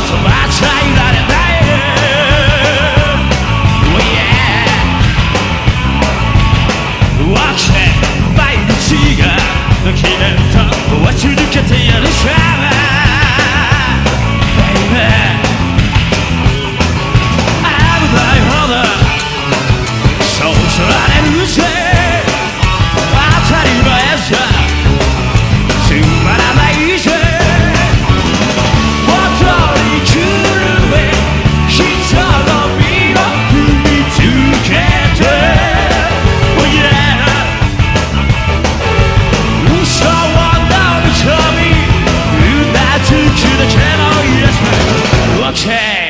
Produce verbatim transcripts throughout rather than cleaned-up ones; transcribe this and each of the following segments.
と間違えられない。 Oh yeah 分け毎日が記念とは続けてやるさ Baby 危ないほどそう取られるぜ当たり前じゃつまらないぜ踊り狂え人の身を踏みつけて Oh yeah 嘘を飲み込みうなずくだけのイエス OK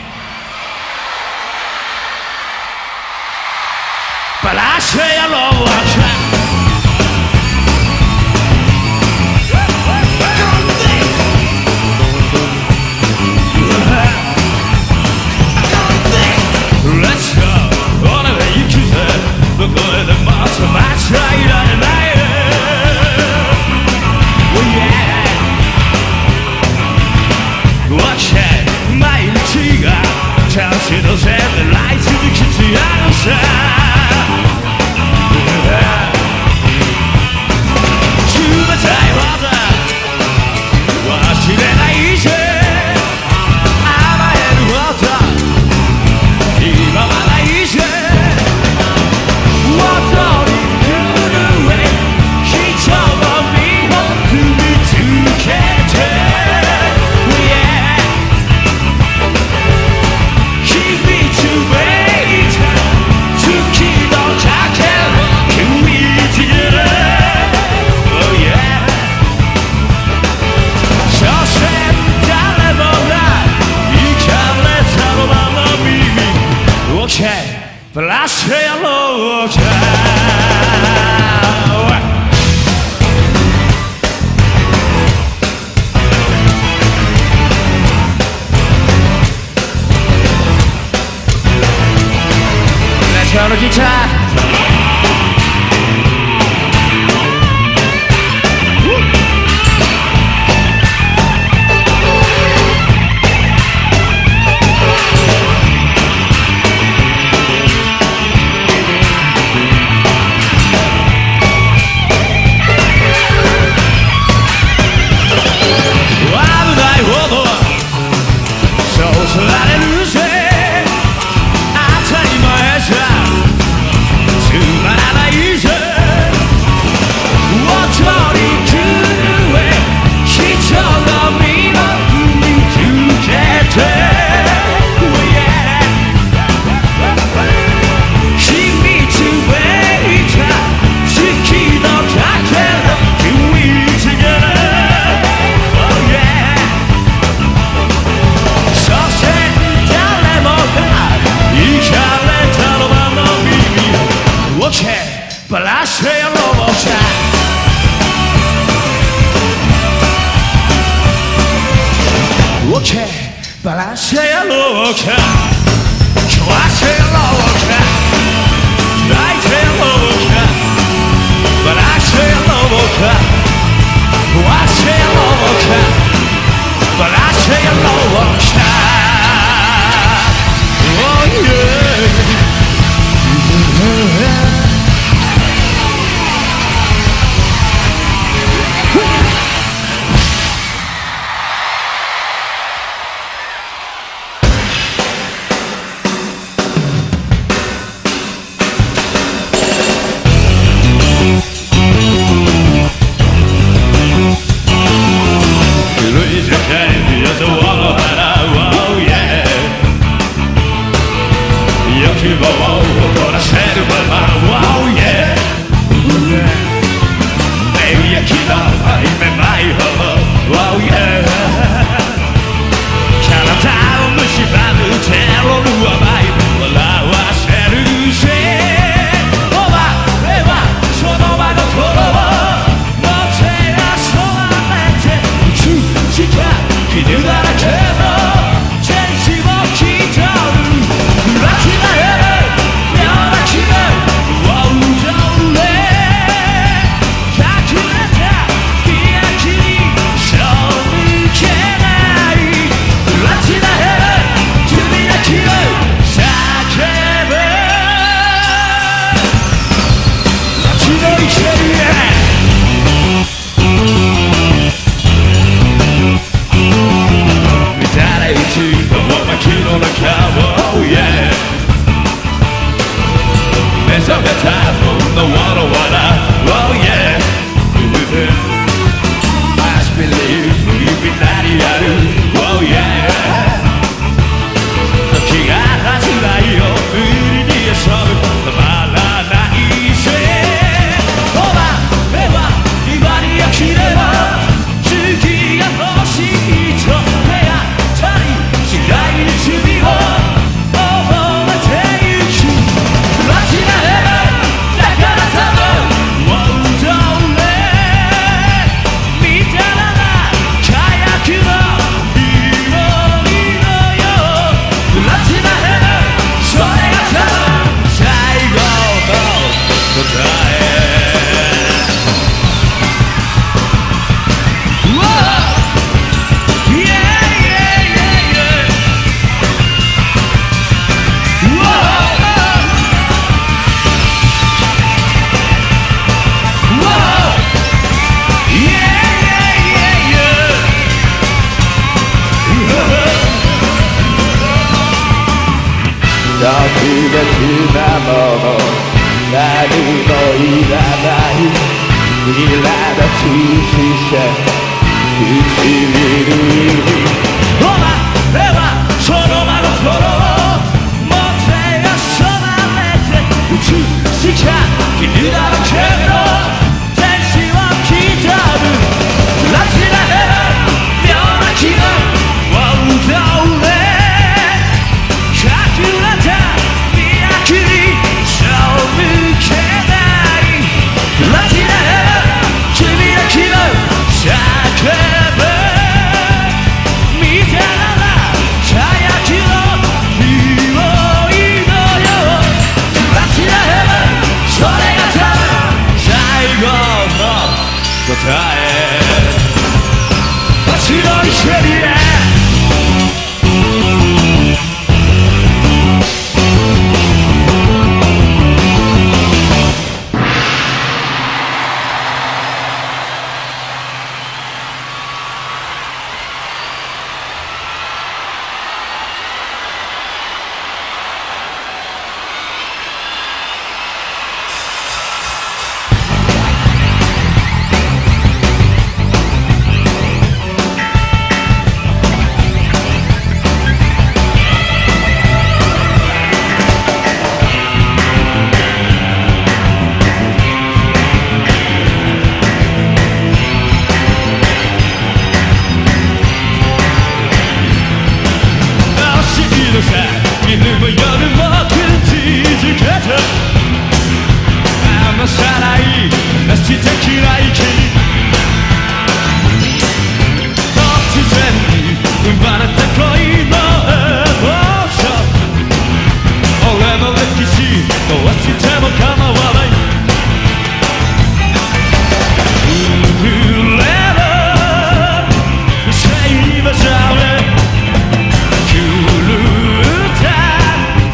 バラしてやろう Let's go 俺は行くぜどこへでも間違えられない Oh yeah OK 毎日がチャンスのせいでライ続けてやるさ 冷たいほど忘れないぜ甘えるほど今はないぜ踊り狂え人の身を踏みつけて Yeah 君つめいた月のかけら食いつける Oh yeah 所詮誰もがいかれたのまま耳 OK バラしてやろうか Let's go to guitarバラしてやろうか OK バラしてやろうか壊してやろうか泣いてやろうかバラしてやろうか壊してやろうかバラしてやろうか Oh yeah Let's のわらわら Oh yeah I believe 指なりある Oh yeah 時が経つないよ無理に遊ぶたまらないぜお前は今に飽きれば次が欲しいと部屋たり次第に罪を覚えてゆくプラチナヘブンだから多分特別なもの何もいらない苛立ちした唇お前はその真心をもてあそばれて美しか傷だらけの天使を刻むラチナヘブン妙な気分を踊れ答え街の池にね昼も夜もくじづけた甘さないなし的な息突然に生まれた恋のエモーション俺の歴史壊しても構わない震えるシェイバージャー狂った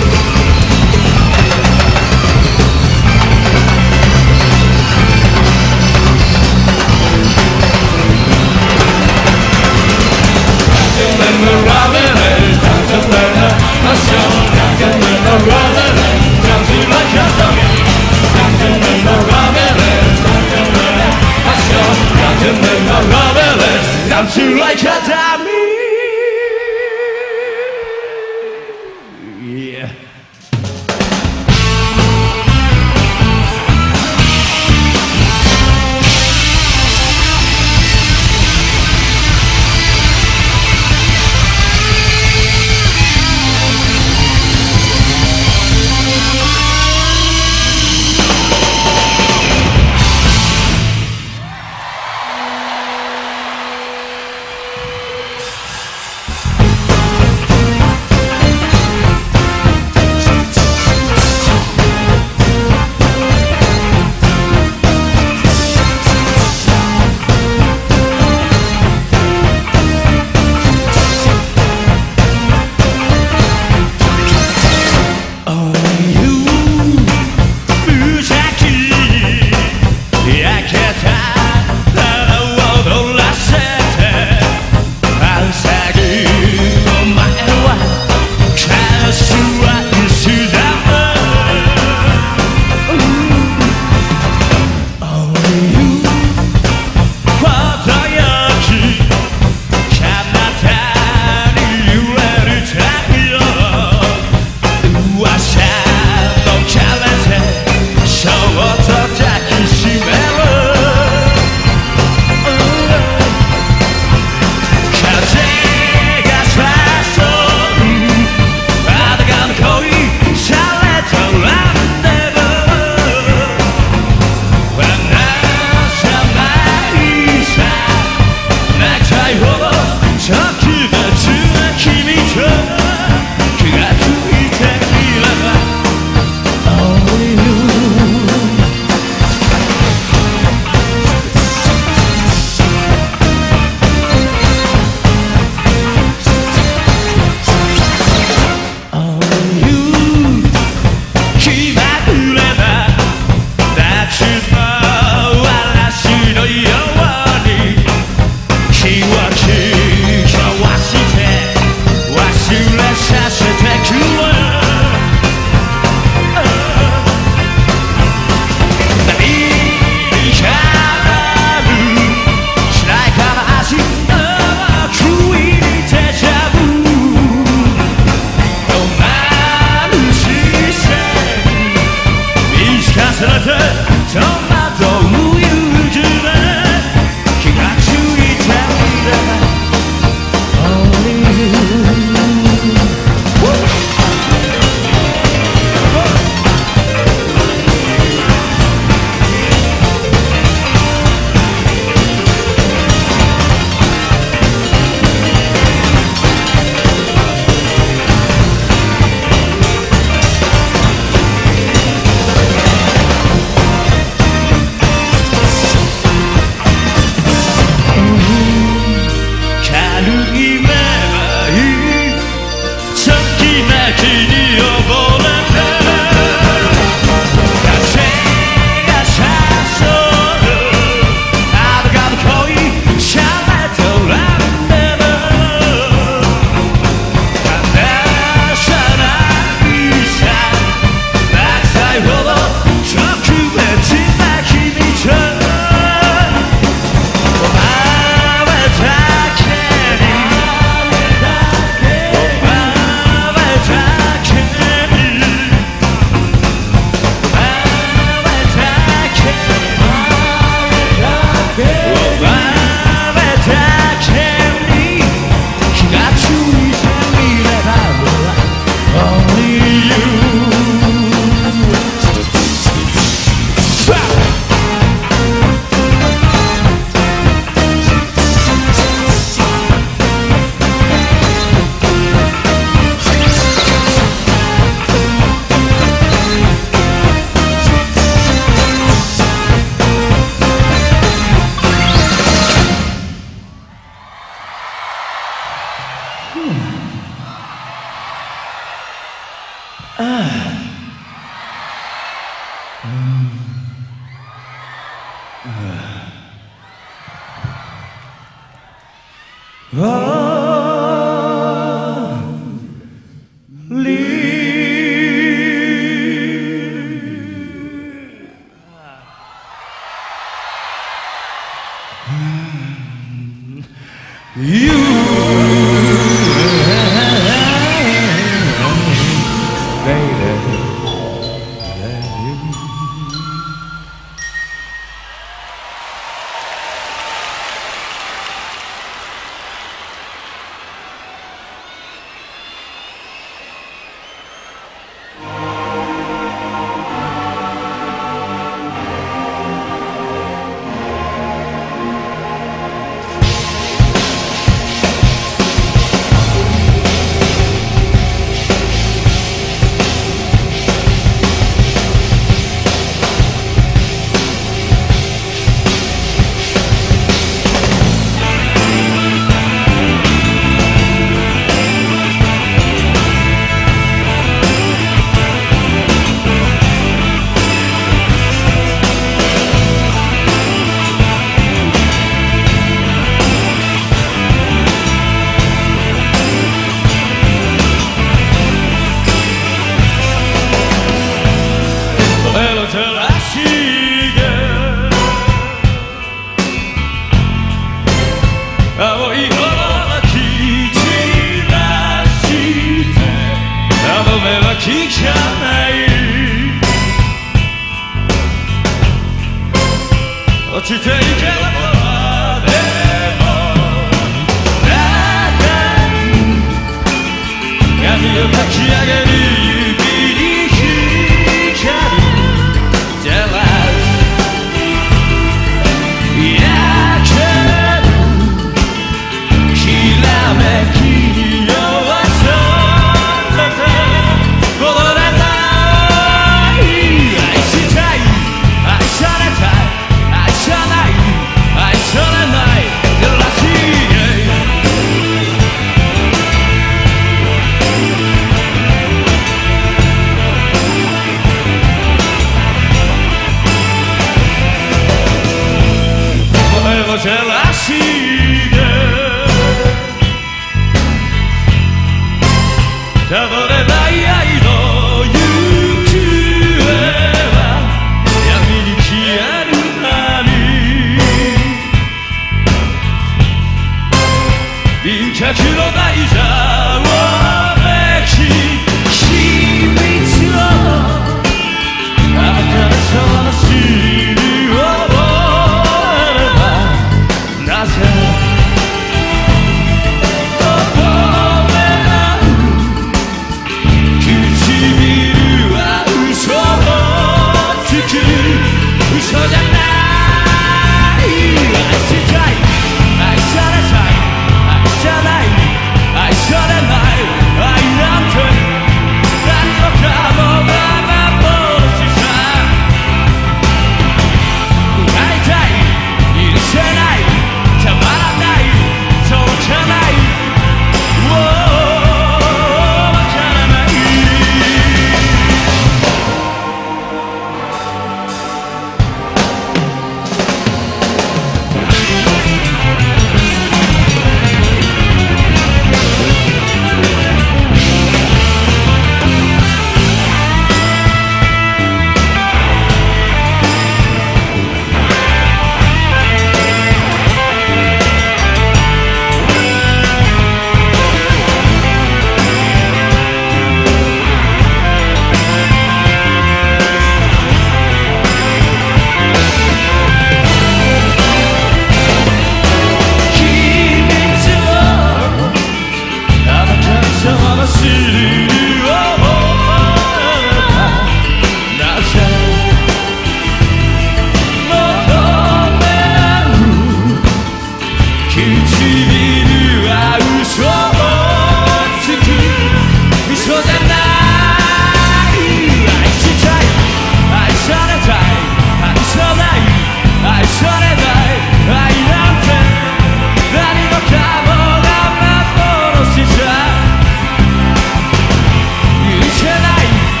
「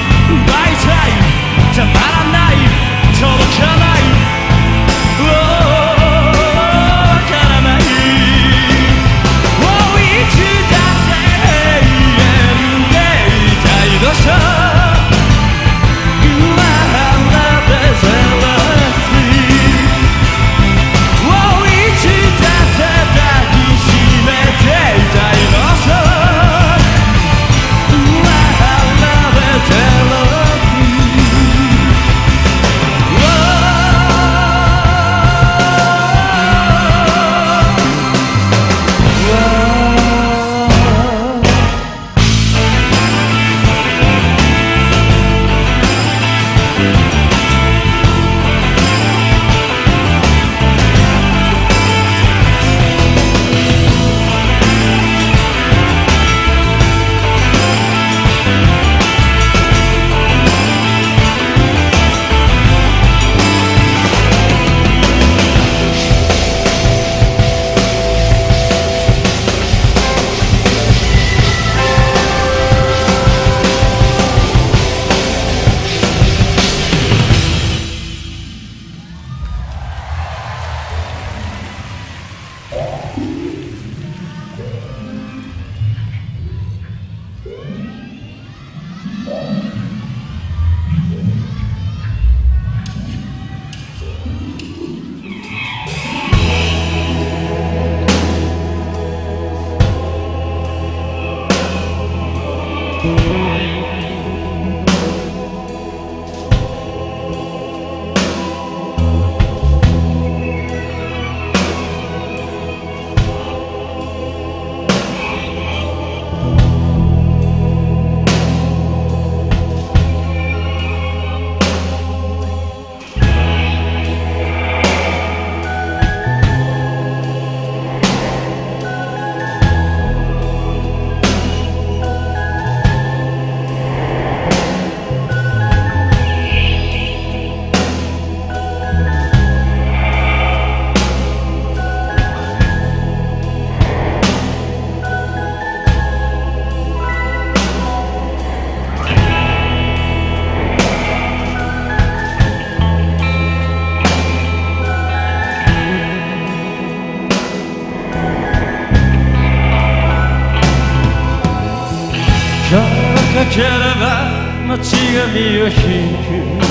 なければ街が身を引く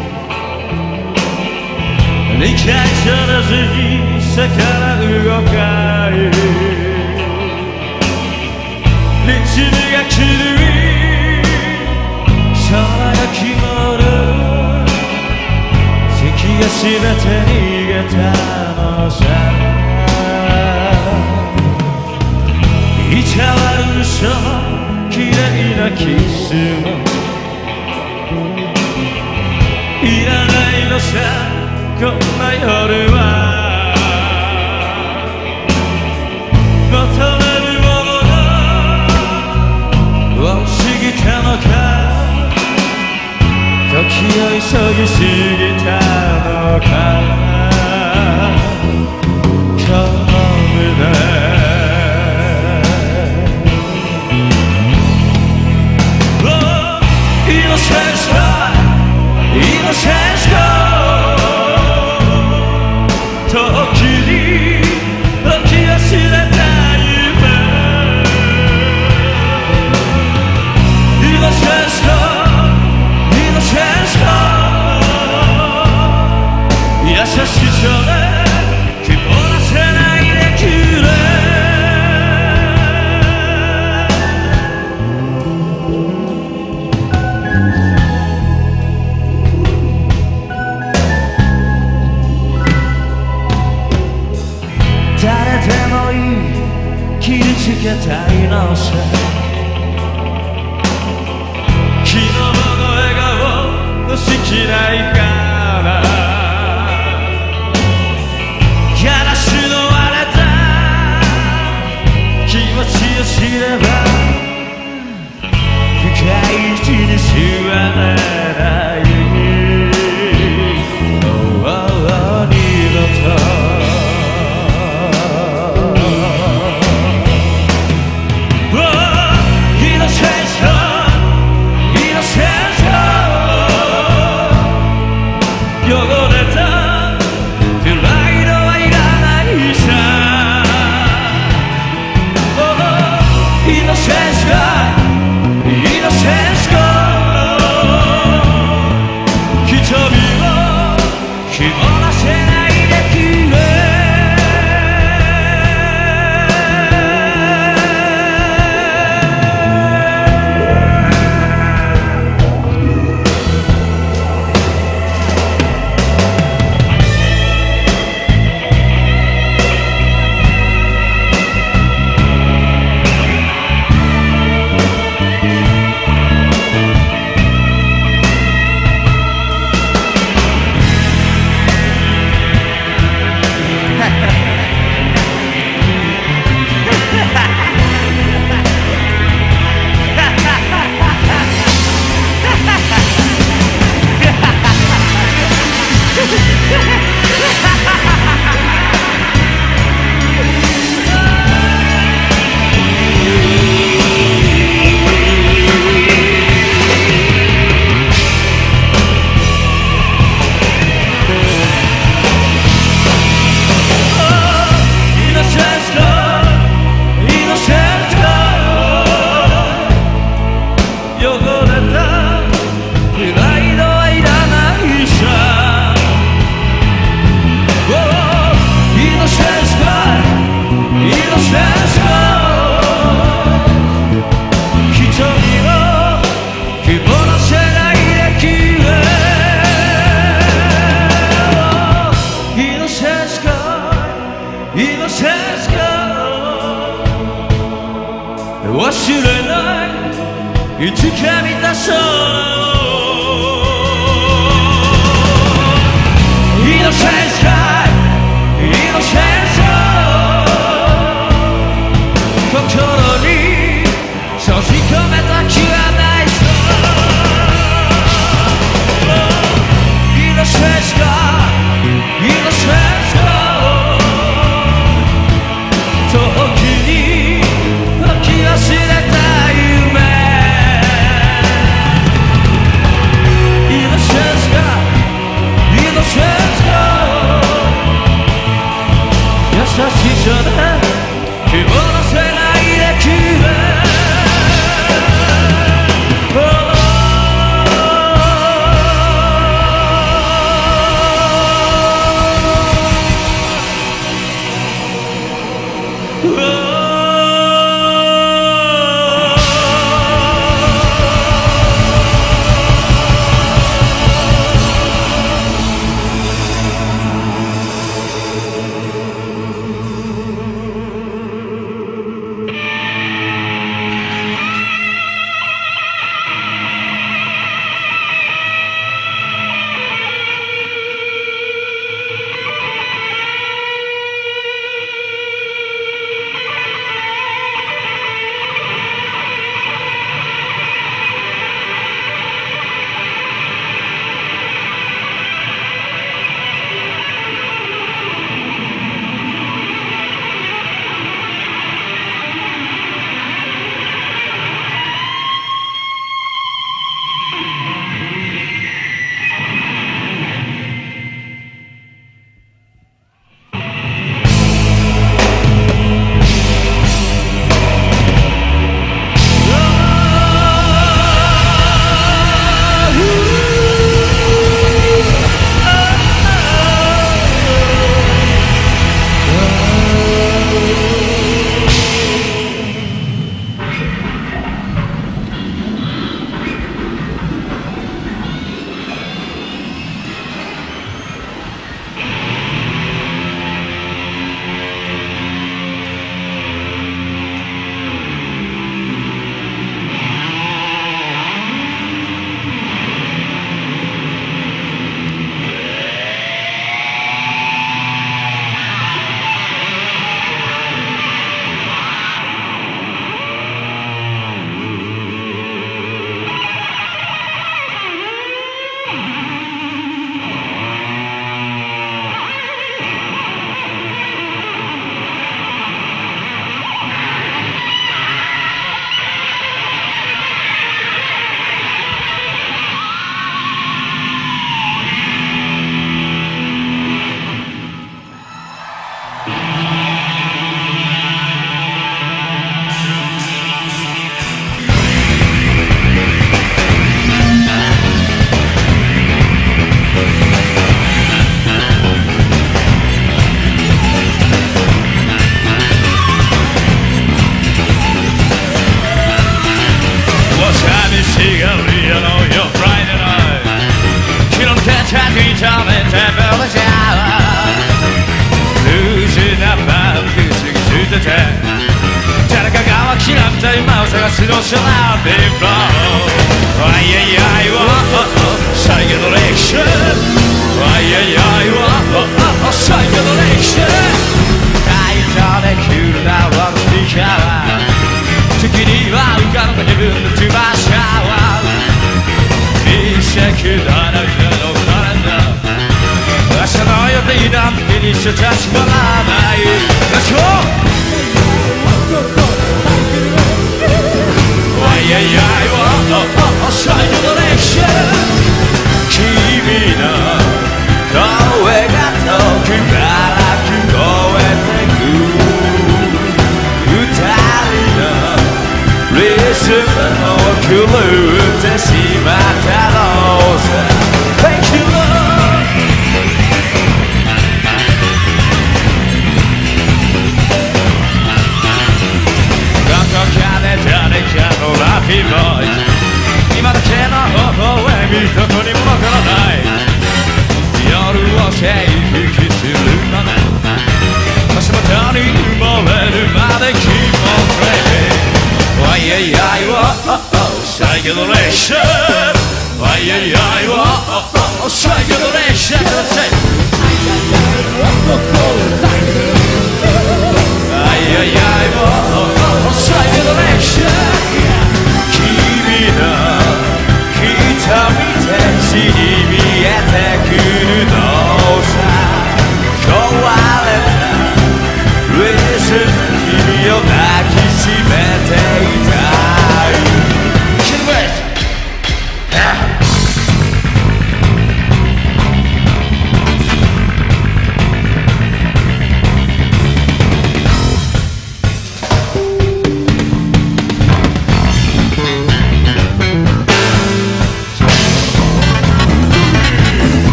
理解されずに逆らう動かい律儀が狂い空が決まる敵が全て逃げたのさいたわるその綺麗なキスもいらないのさこんな夜は求めるものが多すぎたのか時を急ぎすぎたのか今日でInnocence God, innocence God 時に起き忘れた夢 Innocence God, innocence God 優しさで曇らせないでくれ誰でもいい傷つけたいのさ昨日の笑顔のしきないからガラスの割れた気持ちを知れば深い位置に座れないもう二度と忘れないいつか見た空を Innocent sky Innocent sky 心に閉じ込めた気はないさ Innocent sky Innocent sky 時に起き忘れた夢 Innocent sky Innocent sky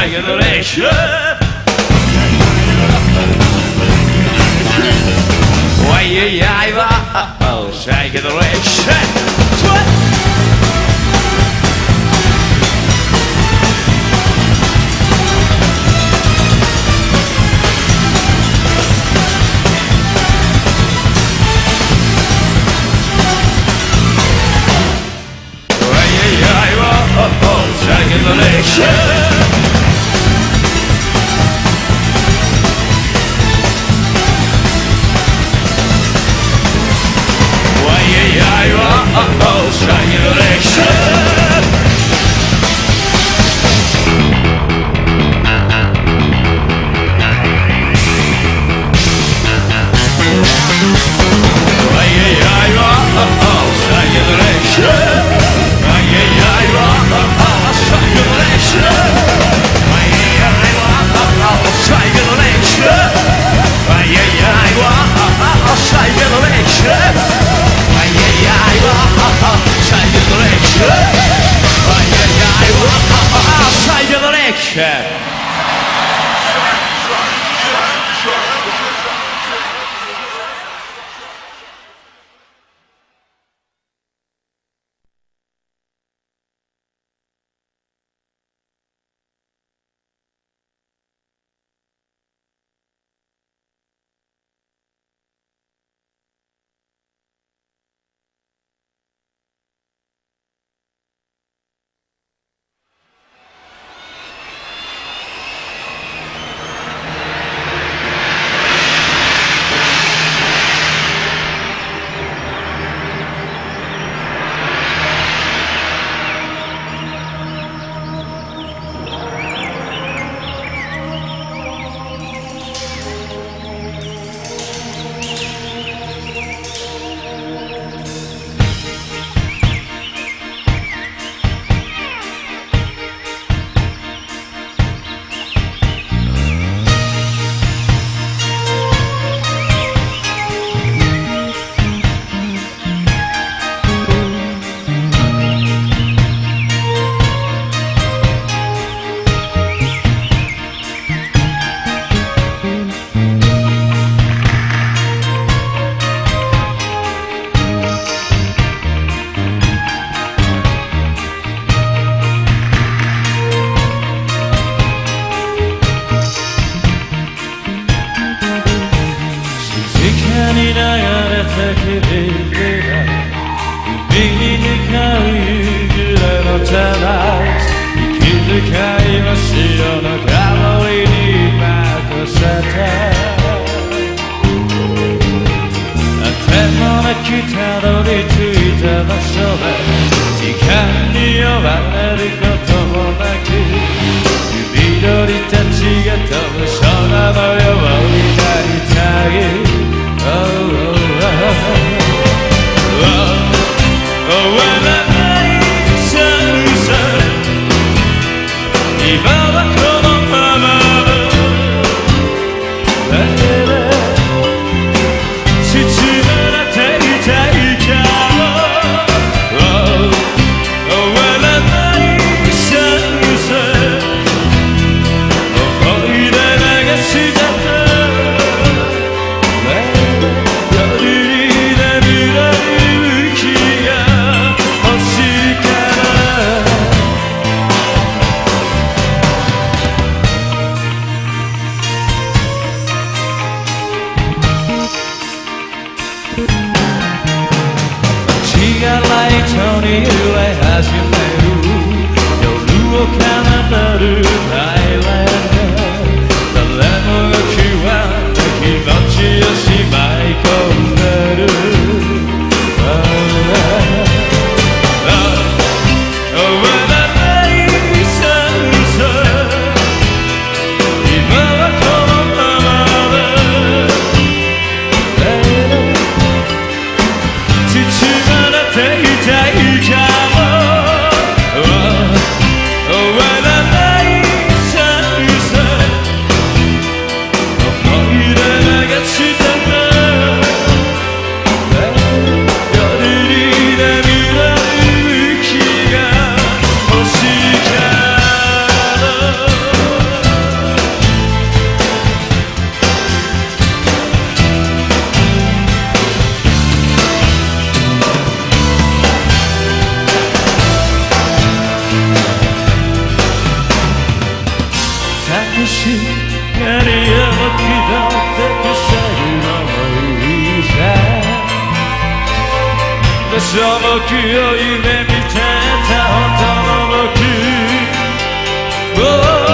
Psychedelic Why yeah yeah oh psychedelic What Why yeah yeah oh psychedelic Oh, strangulation Psychedelic Oh, oh, when I 嘘僕を夢見てた本当の僕、oh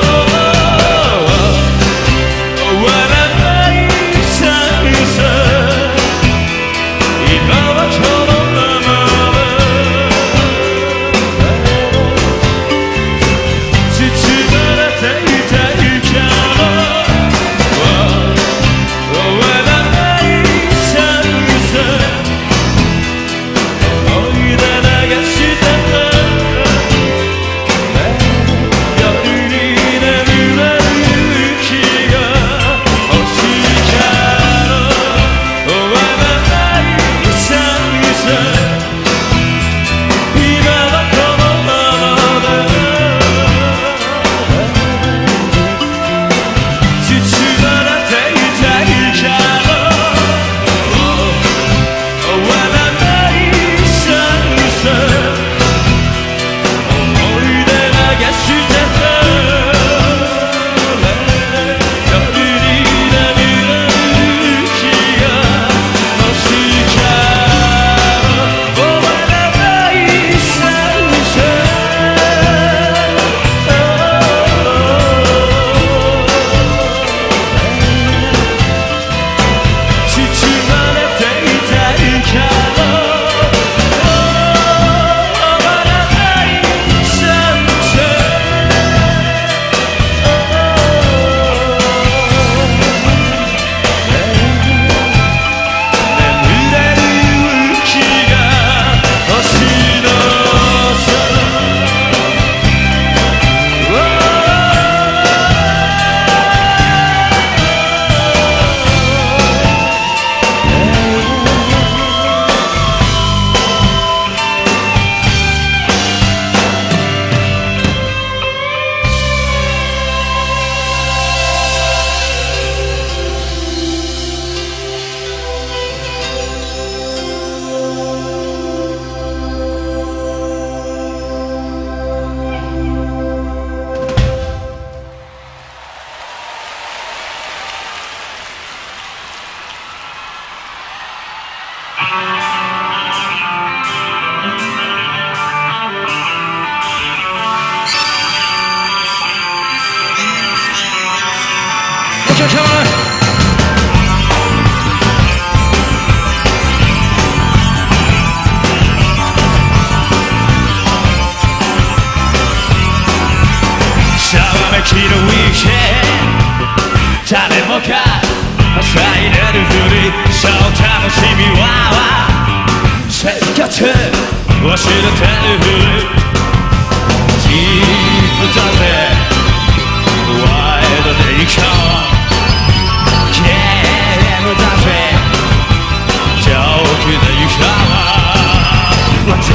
誰もがはしゃいでるふり、そう楽しみは生活忘れてるふり、自分だぜワイルドで行こう、ゲームだぜジョークで行こう、One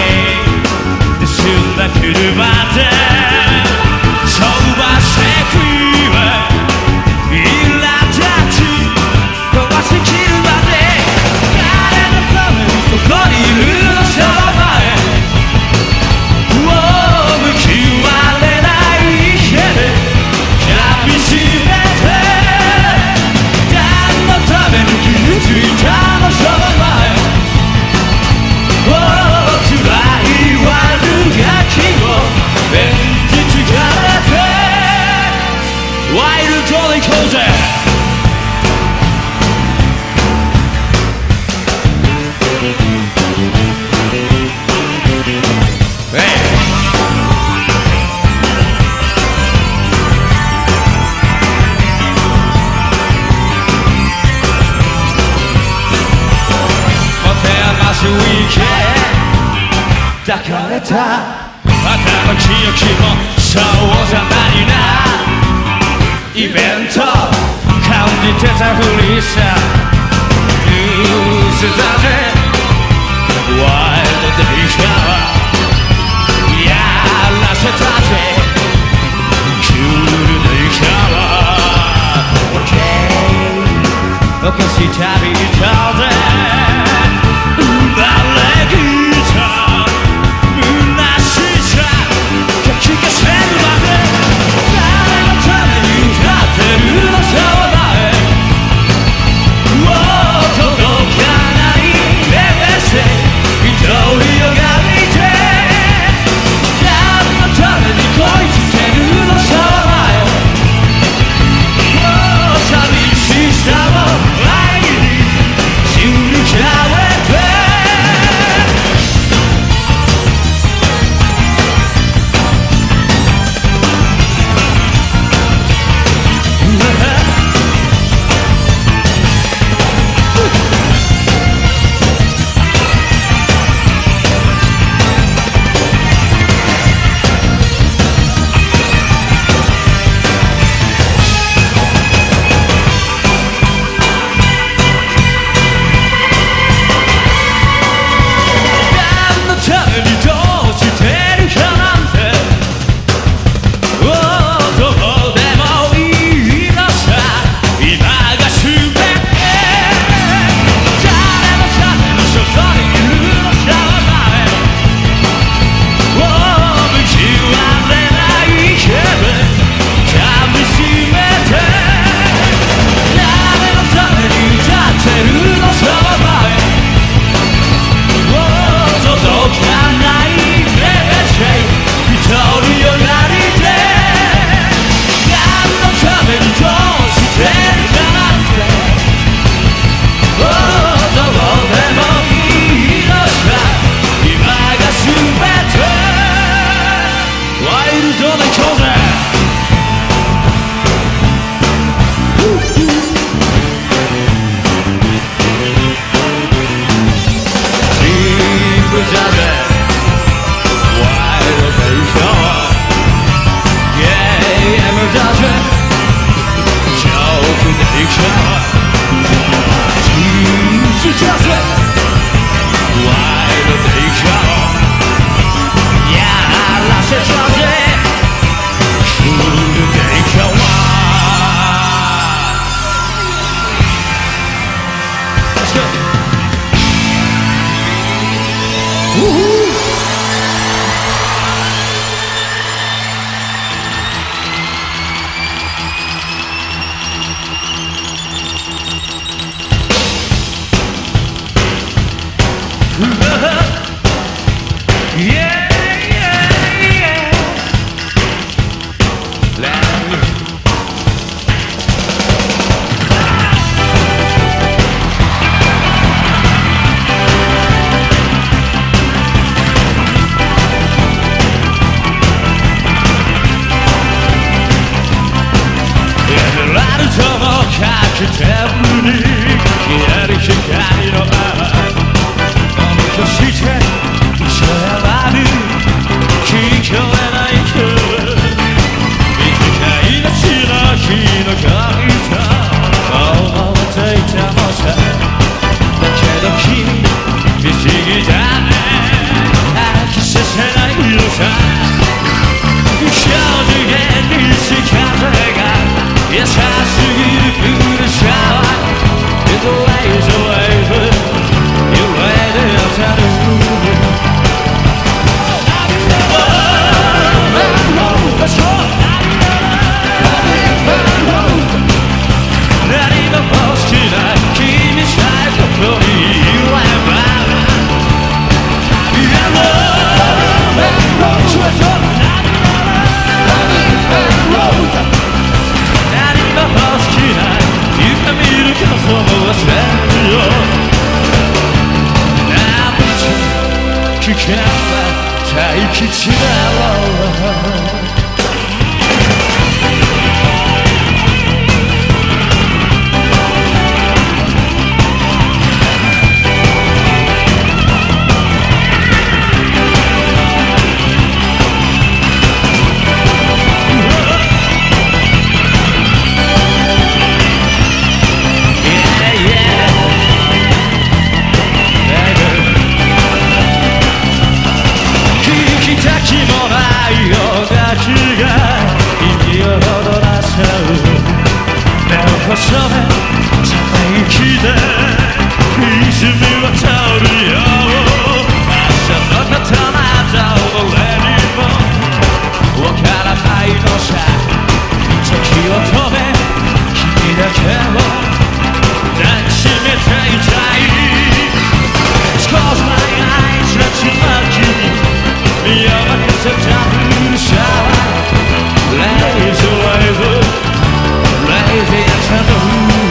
day 一瞬だ車で飛ばしてく抱かれたまたの記憶もそうじゃないな、イベント感じてたふりさ、ニュースだぜワイルドでいかやらせたぜクールでいか OK おかしい旅行こうぜ生まれギター届かないどんどん行こうぜシンプルだぜワイルドテイションゲームだぜジョークテイションチーズだぜワイルドテイションやらせちゃうぜクールテイションLet's go! Woohoo! Yeah, yeah, yeah. Let me. Emeraldoのかけてるに消える光の愛そしてそれは聞こえない声短い夏の日の恋と思っていたもさだけど君不思議だね飽きさせないのさ少女へにし風が優しすぎるプレッシャー It's a ways away You wait until the moon Let's go!何も欲しくない君さえここにいれば Hello! Let's go! 何も欲しくない夢見るからそう忘れるよ何日聞けば大吉だろうそれため息で泉は通るよ明日のことなど俺にもわからないのさ時を止め君だけを抱きしめていたい Close my eyes let you love you 身を任せたふるさは Lazy lazy Lazy as a moon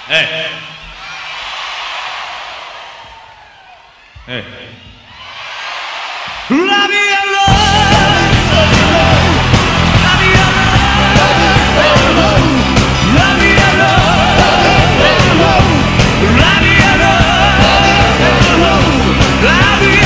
Hey. Hey. Love you alone. Love you alone. Love you alone. Love you alone. Love you alone. Love you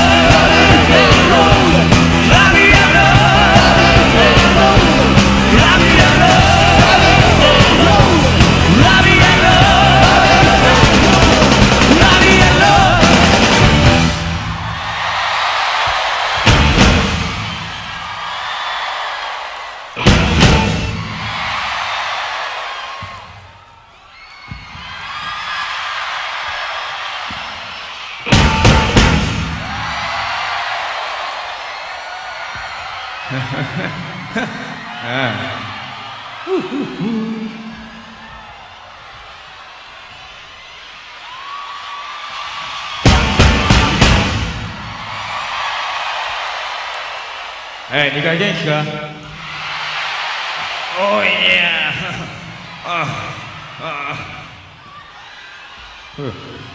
哎，你赶紧吃。Oh yeah！ 啊啊！嗯。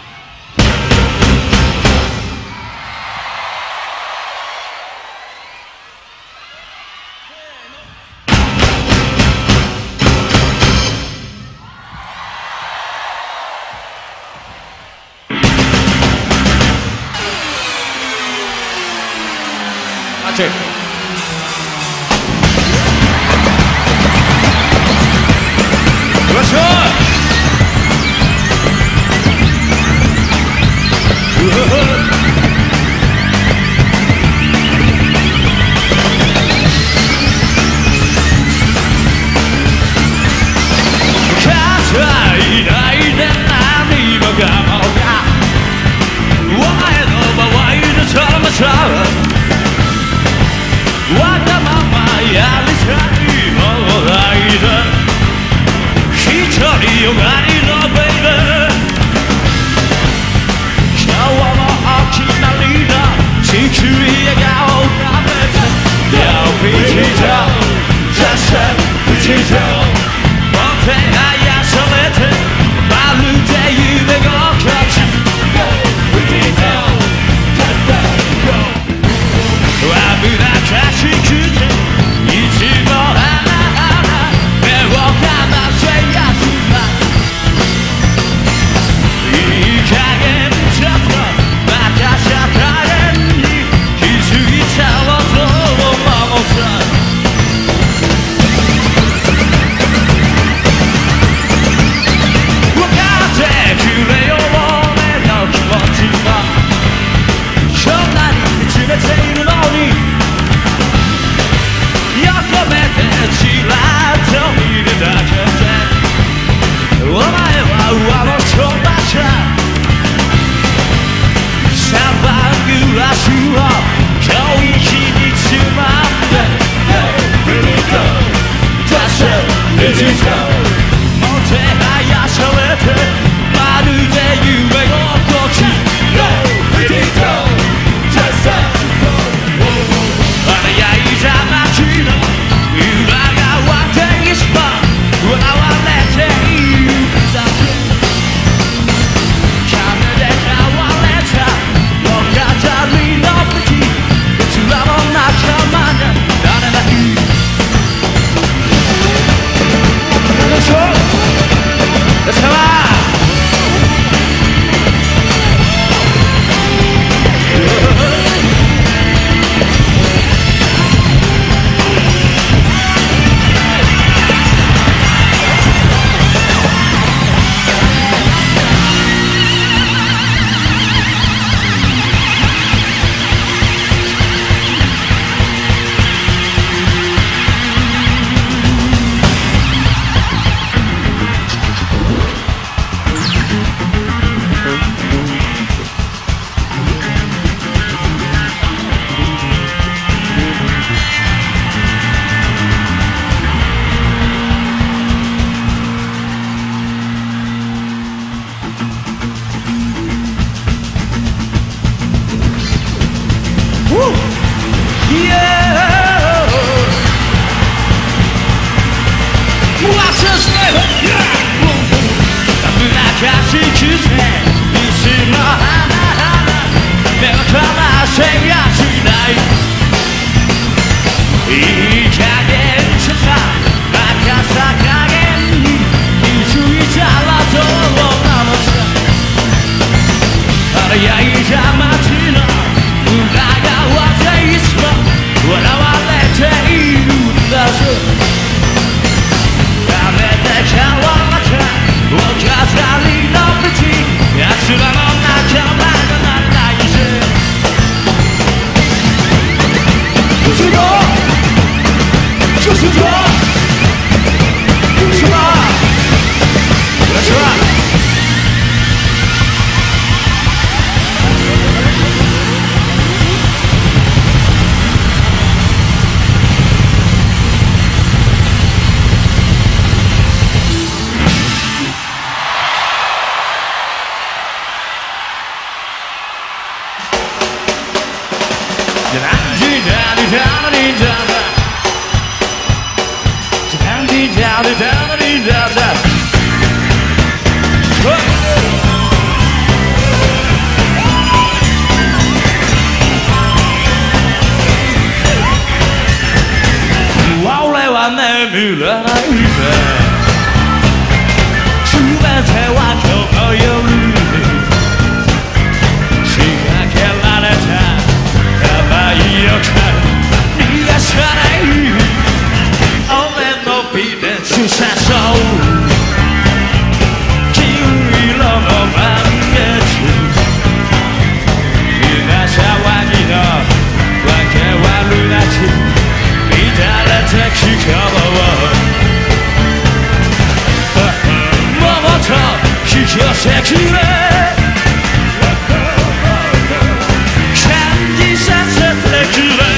啊，这。Let's go! down and down and down down.俺は眠らないぜ全ては今日の夜仕掛けられた甘い予感逃がさない俺のビデンス誘う金色の満月皆騒ぎの訳はルナチック乱れて聞こうもっと引き寄せくれ感じさせてくれ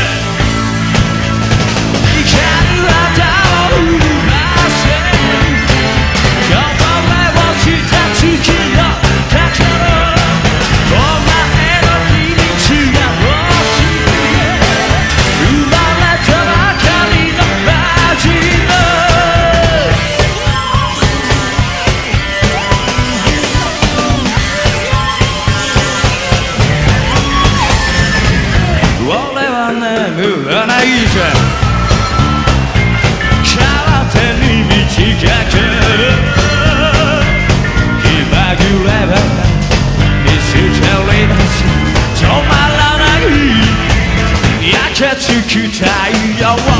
光は倒れませんこぼれ落ちた月の心お前の秘密が欲しい生まれたばかりのマジの俺は眠らないぜ空手に導かける気まぐればミステリーだし止まらない焼けつく太陽で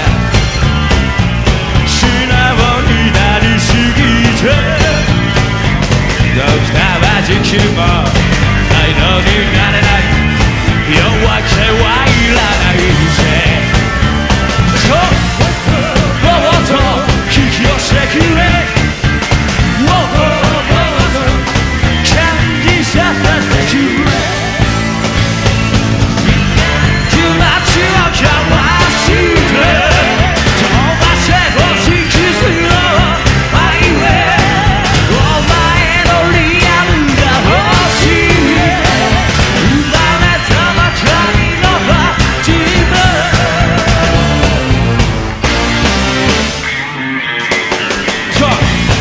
素直になりすぎてドクターは時給も態度になれない夜明けはいらないぜそうもっと引き寄せくれ感じさせてくれ気持ちを交わして飛ばせ欲しい傷のハイウェイお前のリアルが欲しい生まれたばかりの自分そう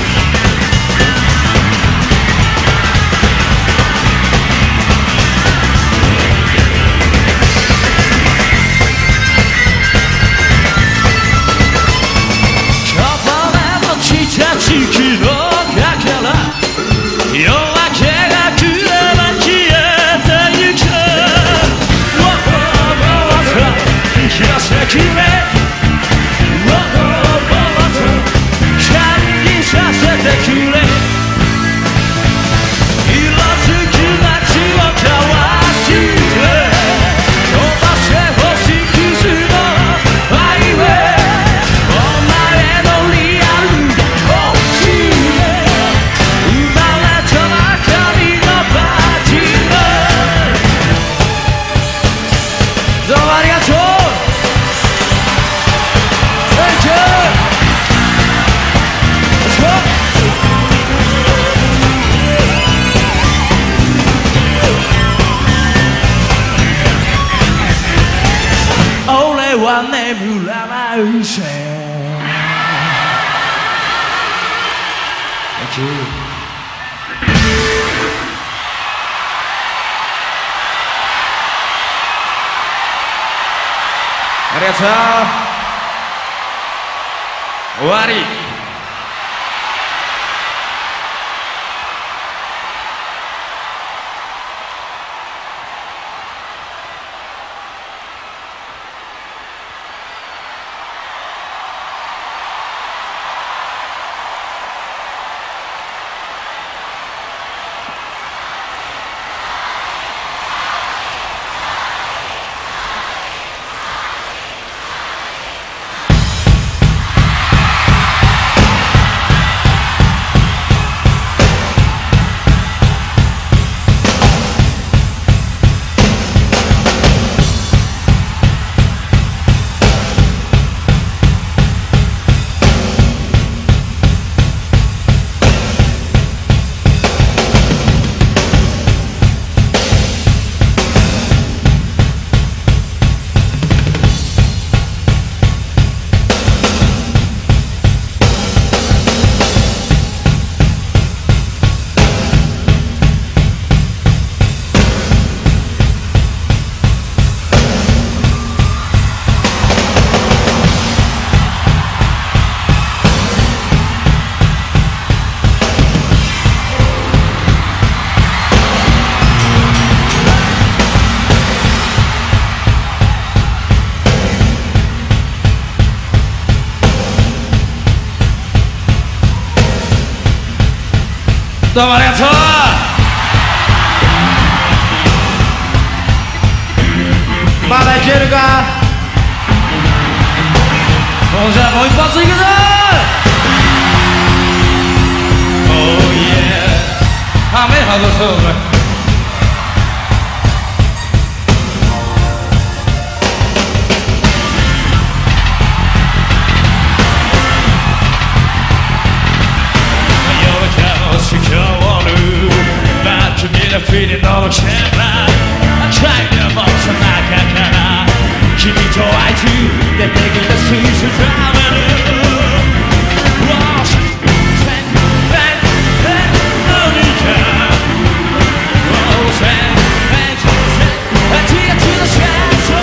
こぼれ落ちた月のかから夜明けが来れば消えてゆくもっと引き寄せくれもっと感じさせてくれ色づく街を交わして飛ばせ欲しい傷のハイウェイお前のリアルが欲しい生まれたばかりのバージンどうもありがとう Thank you Let's go俺は眠らないぜ Thank you ありがとう終わりどうもありがとう。まだいけるか。そうじゃもう一発いくぞ。 Oh yeah 雨外そうぜ。Feeling all the camera I tried to box the中から君と会いつ出てきた水素トラベル Wash Bang Bang Bang Monica Wash Bang Bang Bang Tear to the shadow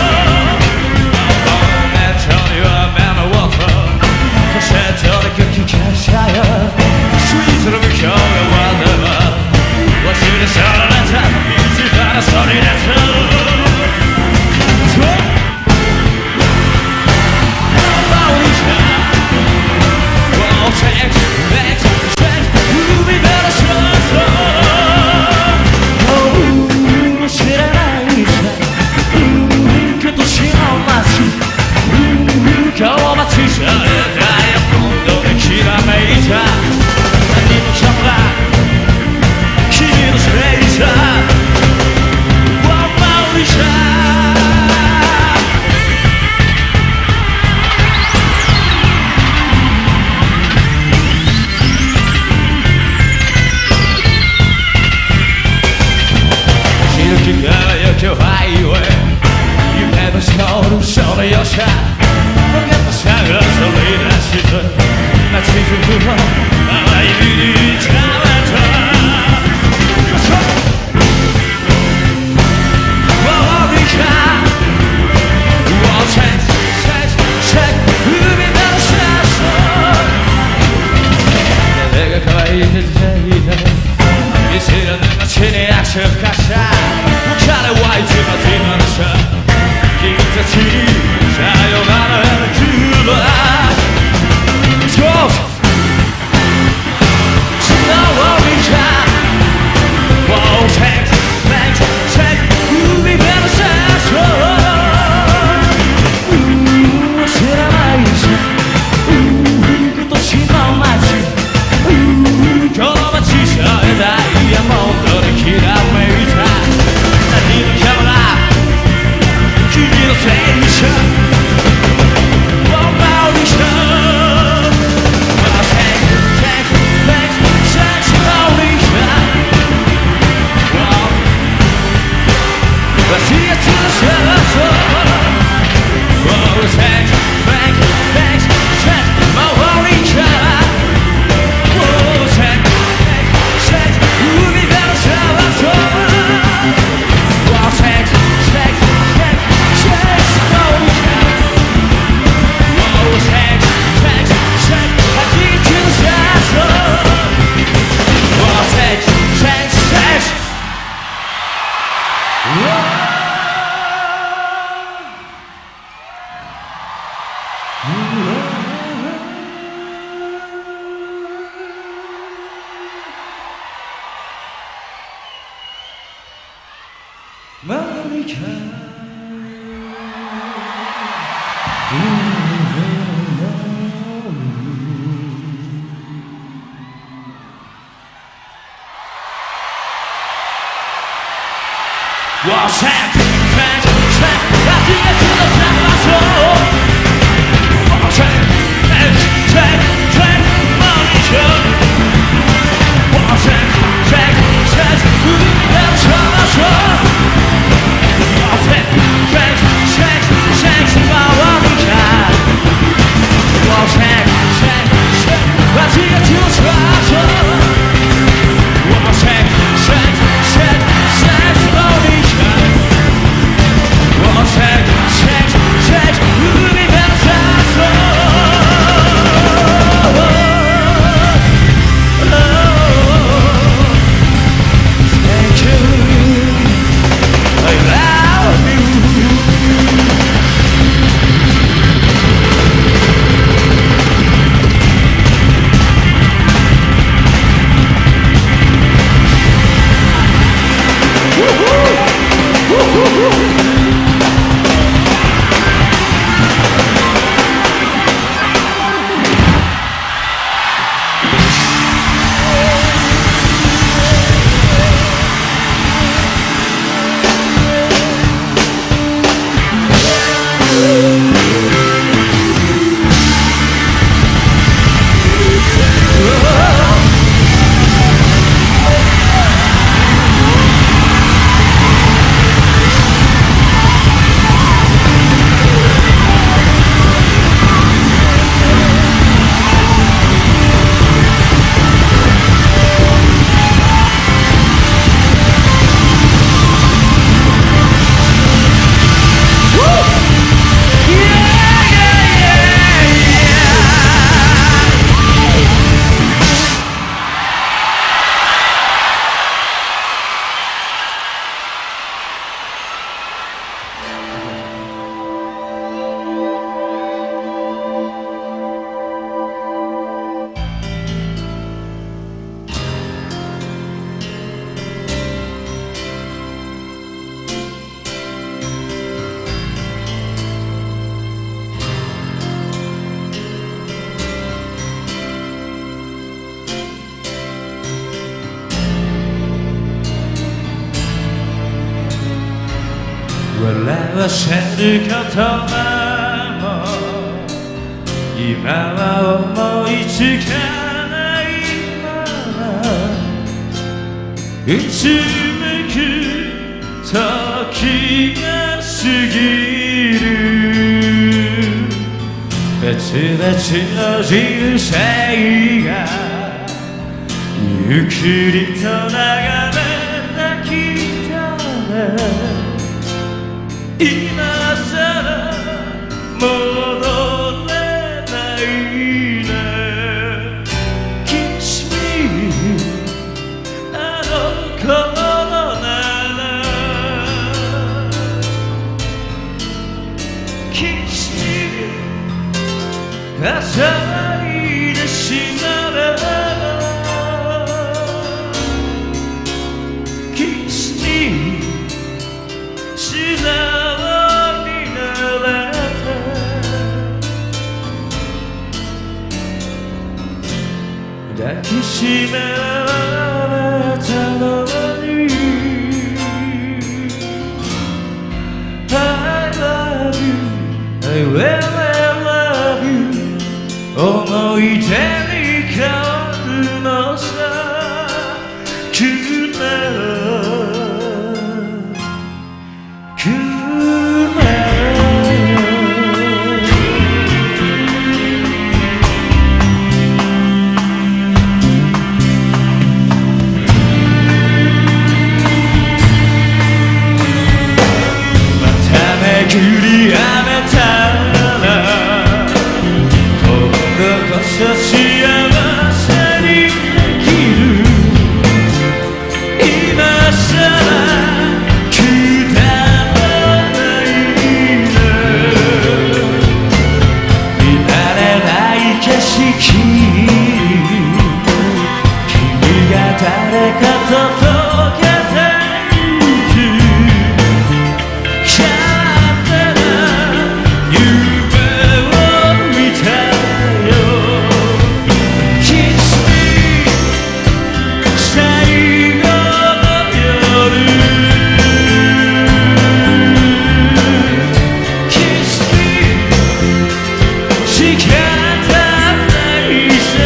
Oh, I told you I'm out of water Cause I told you you can't shine Sweet little girl, whatever What should I say to that? You should have started at home. Well, take, take, take, you'll be better slow. Oh, 知らないさ。けど知らます今日待ちされダイヤモンドできらめいた何もしゃべら君のせいさ One more shot 静き輝きハイウェイ夢の通るその良さポケット探それ出して街中の淡い海に捕まった乾いてていて見せられない街に足をふかした浮かれ湧いてまず今のさ君たちにさよならグラス Go! Slowly down Whoa, take, take, take Moving better sense Ooh, 知らないさ Ooh, 今年の街今日は小さいダイヤモンドできらめいた何のキャメラ君のせいさ One more shot Take, take, take, take slowly down Let's see it to the shadows Oh, take, take, take, take my worry shot Monica What's that? Track, track, I think it's in the track of my soul What's that? Track, track, track, Monica What's that? Track, track, who did that track of my soul What's that? Track, track, track, Monica What's that? Track, track, I think it's in the track of my soul What's that? Track, track, track, Monica 笑わせることも今は思いつかないままうつむく時が過ぎる別々の人生がゆっくりと流れてきたね今さら戻れないね Kiss me あの頃なら Kiss me 朝いでしなら Kiss me 素直になれた抱きしめられたのに I love you I will love you 思い出に変わるのさくなくなまためくりあめたら今度こそ幸せにできる今さらくだらないね見慣れない景色君が誰かと溶けてゆく勝手な夢を見たよ Kiss me 最後の夜 Kiss me 仕方ないさ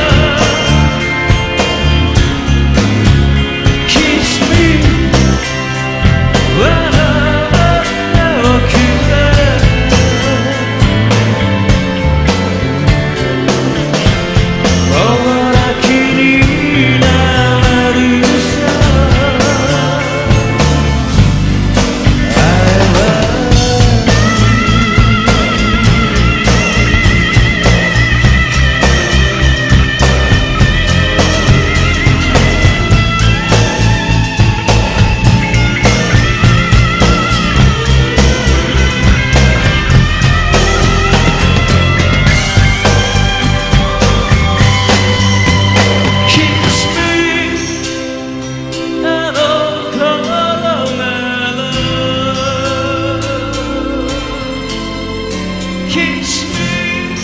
Kiss me 笑うくれもう楽になるさ I love Kiss me あの頃なら Kiss me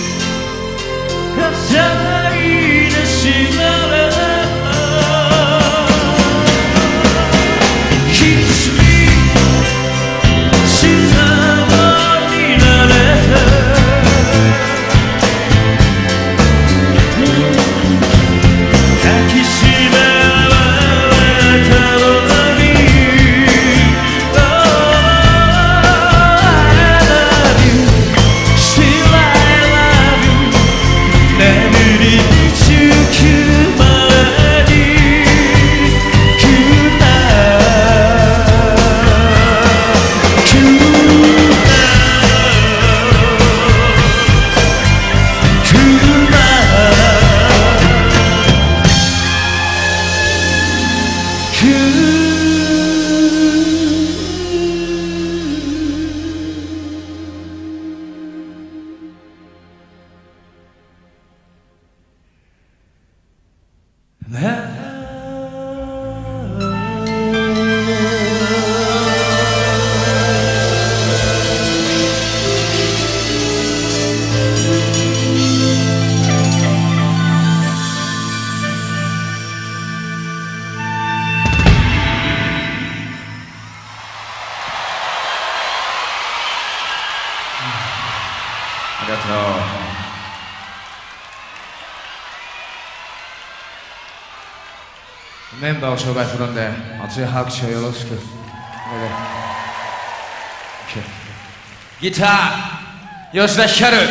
朝いでしなら Kiss me 素直になれた抱きしめられたのに Oh I love you Still I love you 眠りにつくまでにくなくなくなメンバーを紹介するんで熱い拍手をよろしく。ギター吉田ひかる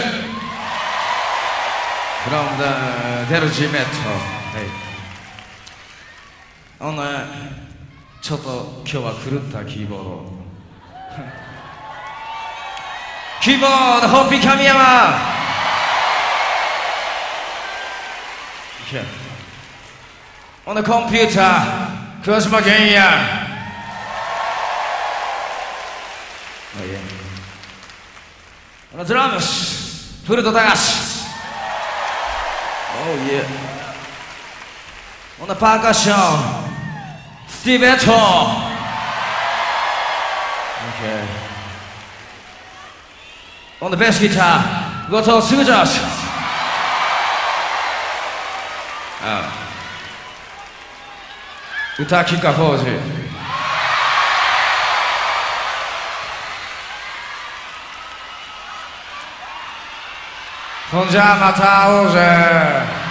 from the デルジメット。あのね、ちょっと今日は狂ったキーボードキーボードホッピー神山。On the computer 桑島健也。On the drums 古田隆。Oh yeah. On the percussion Steve Eto. Okay. On the bass guitar 後藤すぐじょし。歌吉川晃司。そんじゃまた会おうぜ。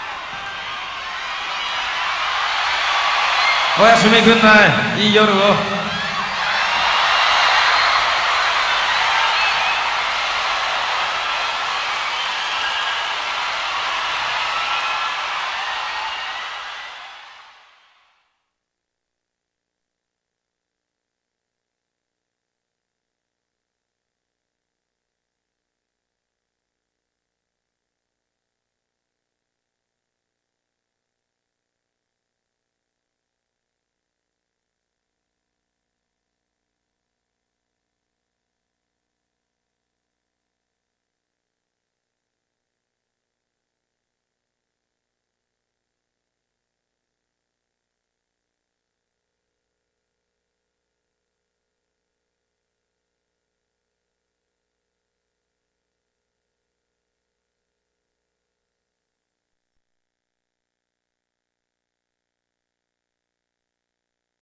おやすみくんない。いい夜を。